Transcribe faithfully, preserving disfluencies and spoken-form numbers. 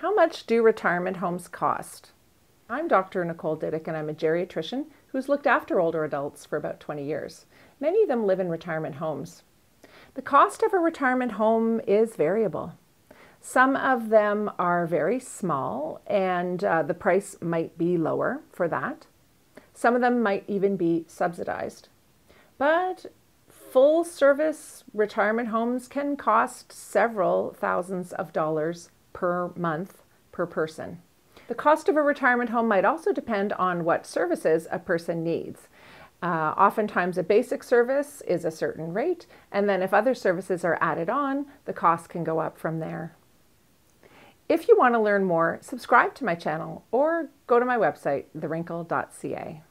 How much do retirement homes cost? I'm Doctor Nicole Didick, and I'm a geriatrician who's looked after older adults for about twenty years. Many of them live in retirement homes. The cost of a retirement home is variable. Some of them are very small, and uh, the price might be lower for that. Some of them might even be subsidized. But full service retirement homes can cost several thousands of dollars per month per person. The cost of a retirement home might also depend on what services a person needs. Uh, oftentimes a basic service is a certain rate, and then if other services are added on, the cost can go up from there. If you want to learn more, subscribe to my channel or go to my website, the wrinkle dot c a.